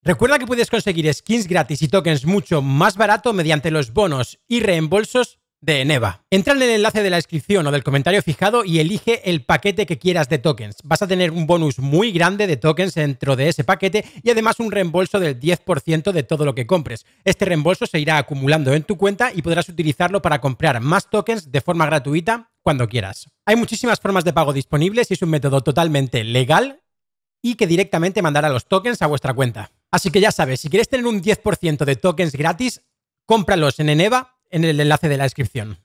Recuerda que puedes conseguir skins gratis y tokens mucho más barato mediante los bonos y reembolsos de Eneba. Entra en el enlace de la descripción o del comentario fijado y elige el paquete que quieras de tokens. Vas a tener un bonus muy grande de tokens dentro de ese paquete y además un reembolso del 10% de todo lo que compres. Este reembolso se irá acumulando en tu cuenta y podrás utilizarlo para comprar más tokens de forma gratuita cuando quieras. Hay muchísimas formas de pago disponibles y es un método totalmente legal y que directamente mandará los tokens a vuestra cuenta. Así que ya sabes, si quieres tener un 10% de tokens gratis, cómpralos en Eneba en el enlace de la descripción.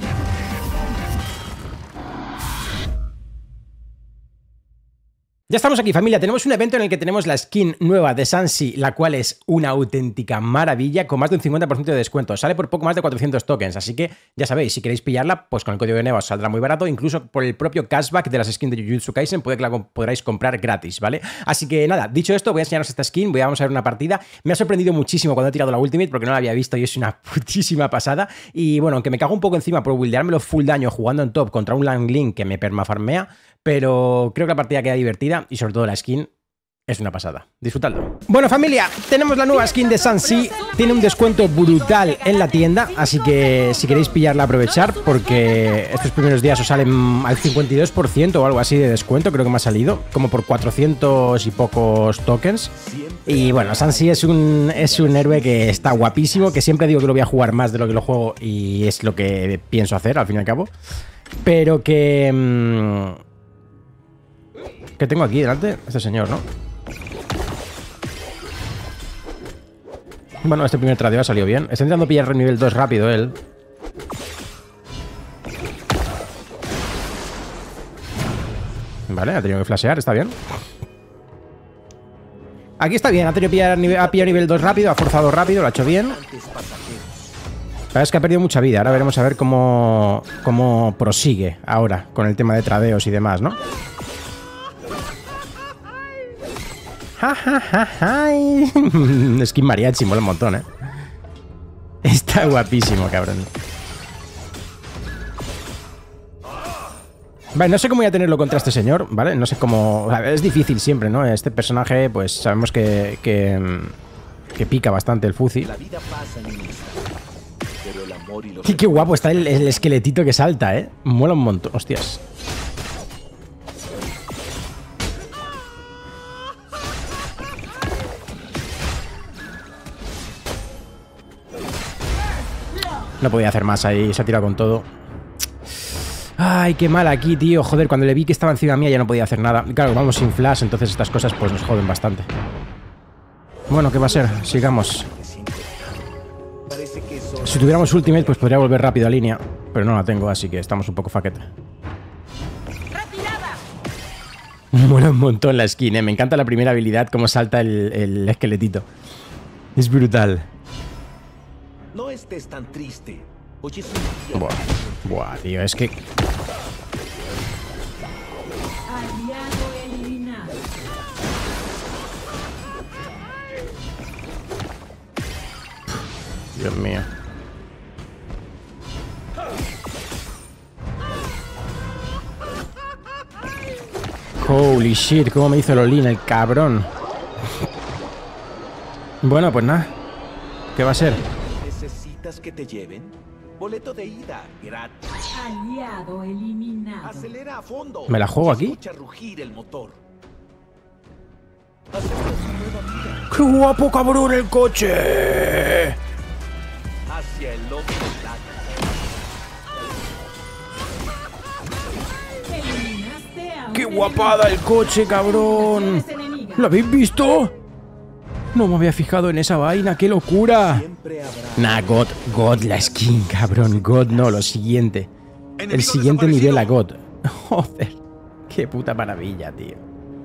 Ya estamos aquí, familia. Tenemos un evento en el que tenemos la skin nueva de Sansi, la cual es una auténtica maravilla, con más de un 50% de descuento. Sale por poco más de 400 tokens, así que ya sabéis, si queréis pillarla, pues con el código de Eneba os saldrá muy barato. Incluso por el propio cashback de las skins de Jujutsu Kaisen puede que la podráis comprar gratis, ¿vale? Así que nada, dicho esto, voy a enseñaros esta skin, vamos a ver una partida. Me ha sorprendido muchísimo cuando he tirado la Ultimate, porque no la había visto y es una putísima pasada. Y bueno, aunque me cago un poco encima por buildeármelo full daño jugando en top contra un Langling que me permafarmea, pero creo que la partida queda divertida y sobre todo la skin es una pasada. Disfrutadlo. Bueno, familia, tenemos la nueva skin de Sansi. Tiene un descuento brutal en la tienda, así que si queréis pillarla, aprovechar, porque estos primeros días os salen al 52% o algo así de descuento, creo que me ha salido, como por 400 y pocos tokens. Y bueno, Sansi es un héroe que está guapísimo, que siempre digo que lo voy a jugar más de lo que lo juego y es lo que pienso hacer, al fin y al cabo. Pero que... ¿Qué tengo aquí delante? Este señor, ¿no? Bueno, este primer tradeo ha salido bien. Está intentando pillar el nivel 2 rápido él. Vale, ha tenido que flashear, está bien. Aquí está bien, ha tenido que pillar nivel 2 rápido, ha forzado rápido, lo ha hecho bien. La verdad es que ha perdido mucha vida. Ahora veremos a ver cómo prosigue ahora con el tema de tradeos y demás, ¿no? Skin mariachi, mola un montón, ¿eh? Está guapísimo, cabrón. Vale, no sé cómo voy a tenerlo contra este señor, ¿vale? No sé cómo... Es difícil siempre, ¿no? Este personaje, pues sabemos que pica bastante el Fuzzy. Y qué guapo está el esqueletito que salta, ¿eh? Mola un montón, hostias. No podía hacer más ahí, se ha tirado con todo. Ay, qué mal aquí, tío. Joder, cuando le vi que estaba encima mía ya no podía hacer nada. Claro, vamos sin flash, entonces estas cosas pues nos joden bastante. Bueno, ¿qué va a ser? Sigamos. Si tuviéramos ultimate, pues podría volver rápido a línea. Pero no la tengo, así que estamos un poco faquete. Mola un montón la skin, ¿eh? Me encanta la primera habilidad, cómo salta el esqueletito. Es brutal. No estés tan triste. Buah, tío, es que... Dios mío. Holy shit, cómo me hizo el Olin, el cabrón. Bueno, pues nada. ¿Qué va a ser? ¿Necesitas que te lleven? Boleto de ida, gratis. Aliado eliminado. Acelera a fondo. ¿Me la juego aquí? Escucha rugir el motor. Acepta su nueva vida. ¡Qué guapo, cabrón, el coche! Hacia el lobo blanco. Eliminaste a un ¡Qué enemigo. guapada el coche, cabrón! ¿Lo habéis visto? No me había fijado en esa vaina, ¡qué locura! Siempre habrá. Nah, God la skin, cabrón. God no, lo siguiente. El siguiente nivel a God. Joder, qué puta maravilla, tío.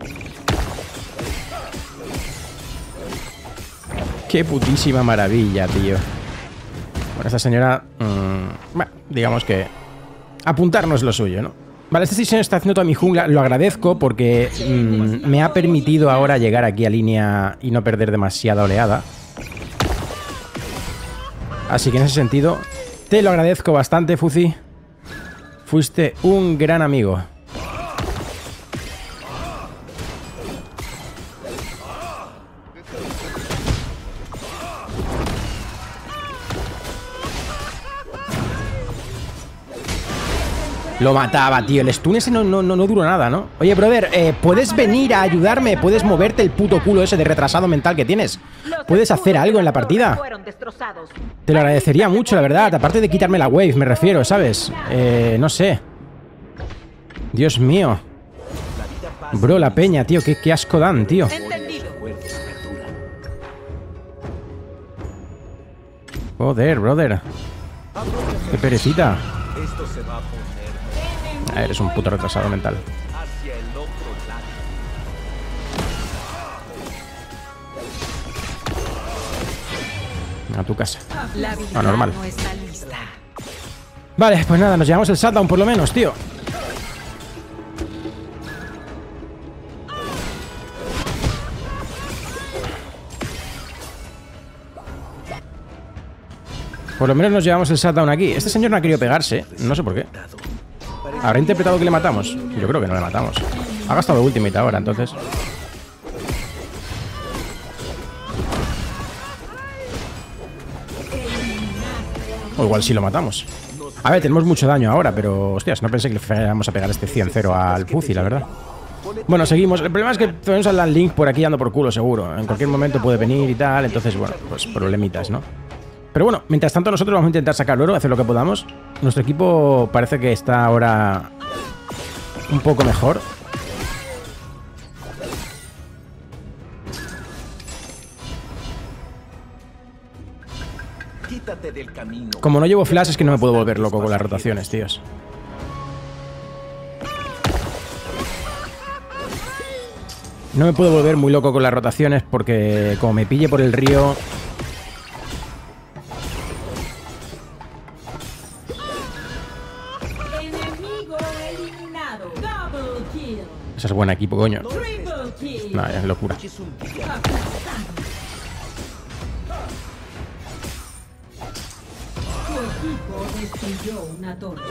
Qué putísima maravilla, tío. Bueno, esta señora... bueno, digamos que... apuntarnos lo suyo, ¿no? Vale, esta sesión está haciendo toda mi jungla. Lo agradezco porque me ha permitido ahora llegar aquí a línea y no perder demasiada oleada. Así que en ese sentido, te lo agradezco bastante, Fuzzy. Fuiste un gran amigo. Lo mataba, tío. El stun ese no duró nada, ¿no? Oye, brother, ¿puedes venir a ayudarme? ¿Puedes moverte el puto culo ese de retrasado mental que tienes? ¿Puedes hacer algo en la partida? Te lo agradecería mucho, la verdad. Aparte de quitarme la wave, me refiero, ¿sabes? No sé. Dios mío. Bro, la peña, tío. Qué asco dan, tío. Joder, brother. Qué perecita. Eres un puto retrasado mental. A tu casa. Normal. Vale, pues nada, nos llevamos el shutdown por lo menos, tío. Por lo menos nos llevamos el shutdown aquí. Este señor no ha querido pegarse, no sé por qué. ¿Habrá interpretado que le matamos? Yo creo que no le matamos. Ha gastado ultimate ahora, entonces. O igual sí lo matamos. A ver, tenemos mucho daño ahora, pero... Hostias, no pensé que le fuéramos a pegar este 100-0 al Pussy, la verdad. Bueno, seguimos. El problema es que tenemos al Land Link por aquí dando por culo, seguro. En cualquier momento puede venir y tal, entonces, bueno, pues problemitas, ¿no? Pero bueno, mientras tanto nosotros vamos a intentar sacar oro, hacer lo que podamos. Nuestro equipo parece que está ahora un poco mejor. Quítate del camino. Como no llevo flash es que no me puedo volver loco con las rotaciones, tíos. No me puedo volver muy loco con las rotaciones porque como me pille por el río... Ese es buen equipo, coño. Nah, es locura. Tu equipo destruyó una torre.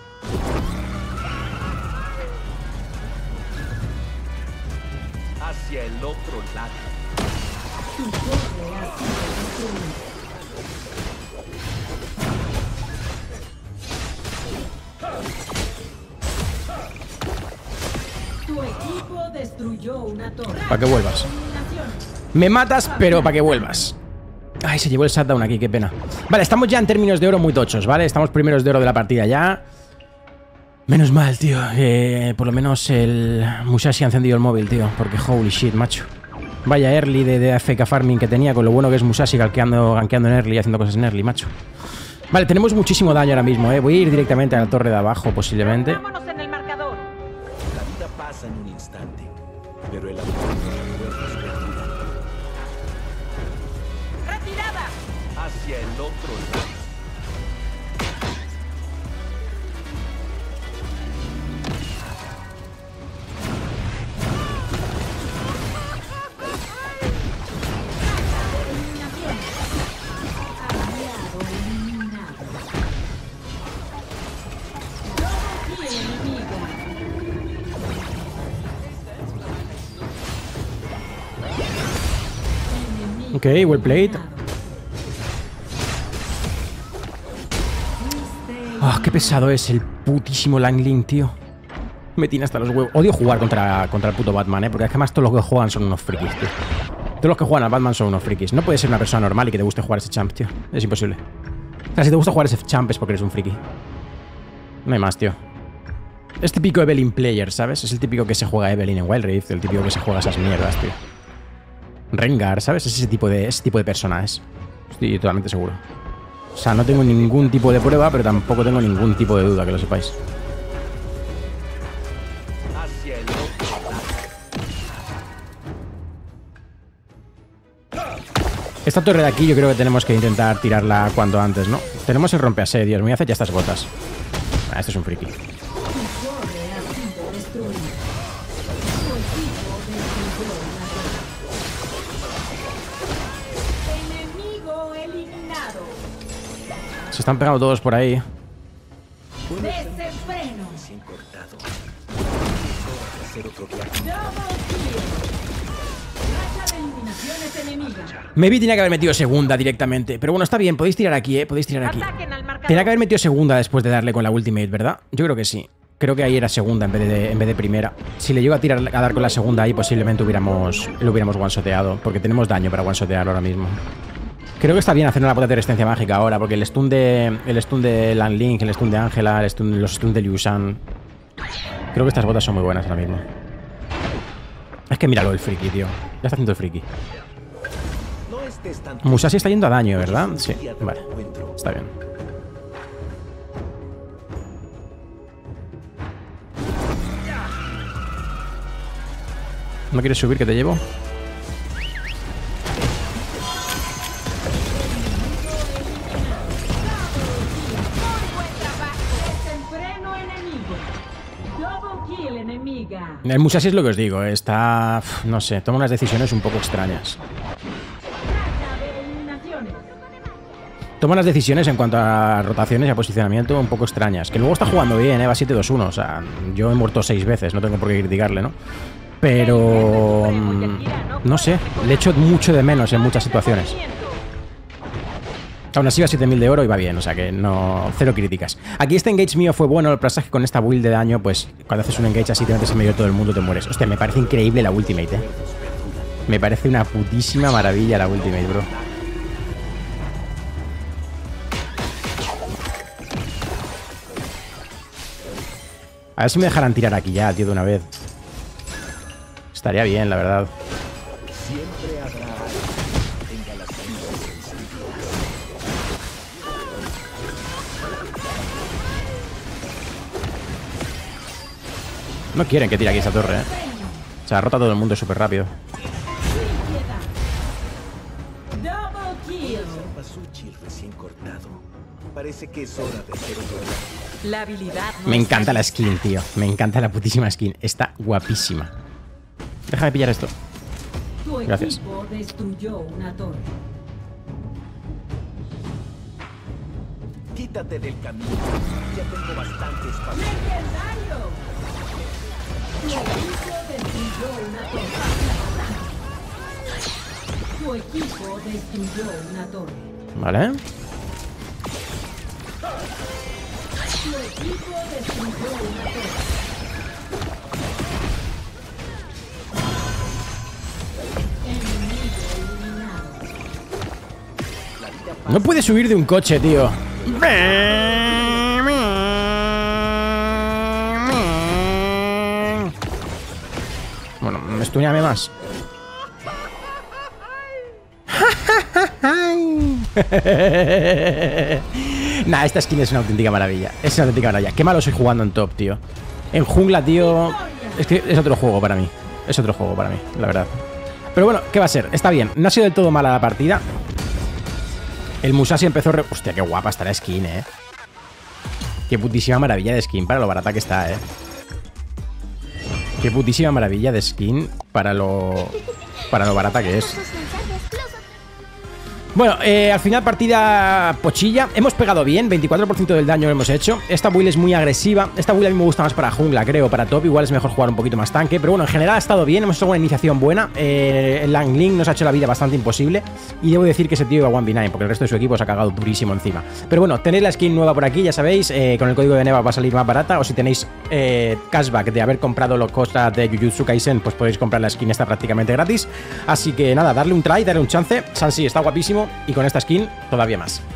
Hacia el otro lado. Tu torre ha sido destruida. Tu equipo destruyó una torre. Para que vuelvas. Me matas, pero para que vuelvas. Ay, se llevó el shutdown aquí, qué pena. Vale, estamos ya en términos de oro muy tochos, ¿vale? Estamos primeros de oro de la partida ya. Menos mal, tío. Por lo menos el Musashi ha encendido el móvil, tío. Porque holy shit, macho. Vaya early de AFK farming que tenía. Con lo bueno que es Musashi gankeando en early y haciendo cosas en early, macho. Vale, tenemos muchísimo daño ahora mismo, ¿eh? Voy a ir directamente a la torre de abajo, posiblemente. La vida pasa en un instante, pero el amor no recuerda su perdura. ¡Retirada! Hacia el otro lado. Ok, well played. Ah, qué pesado es el putísimo Langling, tío. Me tiene hasta los huevos. Odio jugar contra el puto Batman, porque es que además todos los que juegan son unos frikis, tío. Todos los que juegan al Batman son unos frikis. No puedes ser una persona normal y que te guste jugar ese champ, tío. Es imposible. O sea, si te gusta jugar ese champ es porque eres un friki. No hay más, tío. Es típico Evelyn player, ¿sabes? Es el típico que se juega Evelyn en Wild Rift, el típico que se juega esas mierdas, tío. Rengar, ¿sabes? Es ese tipo de personas. Estoy totalmente seguro. O sea, no tengo ningún tipo de prueba, pero tampoco tengo ningún tipo de duda, que lo sepáis. Hacia el otro lado. Esta torre de aquí yo creo que tenemos que intentar tirarla cuanto antes, ¿no? Tenemos el rompeasedios. Me voy a hacer ya estas botas. Ah, este es un friki. Se están pegando todos por ahí. Desenfreno. Recién cortado. Hacer otro viaje. Racha de eliminaciones enemigas. Maybe tenía que haber metido segunda directamente. Pero bueno, está bien. Podéis tirar aquí, ¿eh? Podéis tirar aquí. Tenía que haber metido segunda después de darle con la ultimate, ¿verdad? Yo creo que sí. Creo que ahí era segunda en vez de primera. Si le llego a dar con la segunda ahí, posiblemente lo hubiéramos one-shoteado. Porque tenemos daño para one-shotearlo ahora mismo. Creo que está bien hacer una puta de resistencia mágica ahora. Porque el stun de Lang Link, el stun de Ángela, los stuns de Liu Shan. Creo que estas botas son muy buenas ahora mismo. Es que míralo el friki, tío. Ya está haciendo el friki. Musashi está yendo a daño, ¿verdad? Sí, vale. Está bien. ¿No quieres subir que te llevo? Desenfreno enemigo. Double kill enemiga. El Musashi es lo que os digo. Está... no sé, toma unas decisiones un poco extrañas. Racha de eliminaciones. Toma unas decisiones en cuanto a rotaciones y a posicionamiento un poco extrañas. Que luego está jugando bien, va 7-2-1. O sea, yo he muerto 6 veces, no tengo por qué criticarle, ¿no? Pero... no sé, le echo mucho de menos en muchas situaciones. Aún así va 7000 de oro y va bien, o sea que no... cero críticas. Aquí este engage mío fue bueno, lo que pasa es que con esta build de daño, pues cuando haces un engage así te metes en medio de todo el mundo te mueres. Hostia, me parece increíble la ultimate, Me parece una putísima maravilla la ultimate, bro. A ver si me dejarán tirar aquí ya, tío, de una vez. Estaría bien, la verdad. Siempre habrá alguien que tenga las vidas encendidas. No quieren que tire aquí esa torre, O sea, rota todo el mundo súper rápido. Double kill. Zapasuchi recién cortado. Parece que es hora de hacer un La habilidad. Me encanta la skin, tío. Me encanta la putísima skin. Está guapísima. Déjame pillar esto. Tu Gracias. equipo destruyó una torre. Quítate del camino. Ya tengo bastante espacio. ¡Legendario! Tu equipo destruyó una torre. Tu equipo destruyó una torre. Vale. Tu equipo destruyó una torre. No puede subir de un coche, tío. Bueno, estuñame más. Nah, esta skin es una auténtica maravilla. Es una auténtica maravilla. Qué malo soy jugando en top, tío. En jungla, tío. Es que es otro juego para mí. Es otro juego para mí, la verdad. Pero bueno, ¿qué va a ser? Está bien. No ha sido del todo mala la partida. El Musashi empezó... Hostia, qué guapa está la skin, Qué putísima maravilla de skin para lo barata que está, Qué putísima maravilla de skin para lo barata que es. Bueno, al final partida pochilla. Hemos pegado bien, 24% del daño lo hemos hecho. Esta build es muy agresiva. Esta build a mí me gusta más para jungla, creo. Para top igual es mejor jugar un poquito más tanque. Pero bueno, en general ha estado bien. Hemos hecho una iniciación buena. El Lang Link nos ha hecho la vida bastante imposible. Y debo decir que ese tío iba 1v9 porque el resto de su equipo se ha cagado durísimo encima. Pero bueno, tenéis la skin nueva por aquí, ya sabéis. Con el código de Neva va a salir más barata. O si tenéis cashback de haber comprado los cosas de Jujutsu Kaisen, pues podéis comprar la skin esta prácticamente gratis. Así que nada, darle un try, darle un chance. Sansi está guapísimo. Y con esta skin, todavía más.